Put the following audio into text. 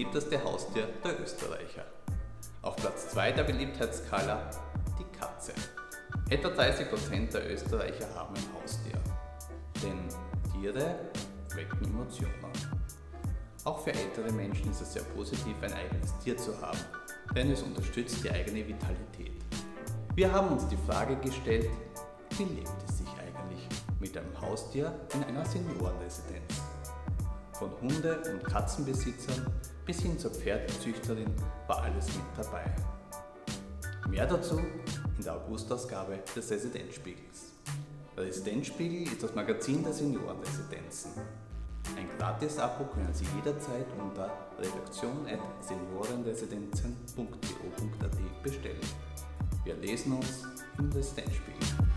beliebteste Haustier der Österreicher. Auf Platz 2 der Beliebtheitsskala die Katze. Etwa 30% der Österreicher haben ein Haustier. Denn Tiere wecken Emotionen. Auch für ältere Menschen ist es sehr positiv, ein eigenes Tier zu haben, denn es unterstützt die eigene Vitalität. Wir haben uns die Frage gestellt, wie lebt es sich eigentlich mit einem Haustier in einer Seniorenresidenz? Von Hunde- und Katzenbesitzern bis hin zur Pferdezüchterin war alles mit dabei. Mehr dazu in der Augustausgabe des Residenzspiegels. Der Residenzspiegel ist das Magazin der Seniorenresidenzen. Ein Gratis-Abo können Sie jederzeit unter redaktion@seniorenresidenzen.co.at bestellen. Wir lesen uns im Residenzspiegel.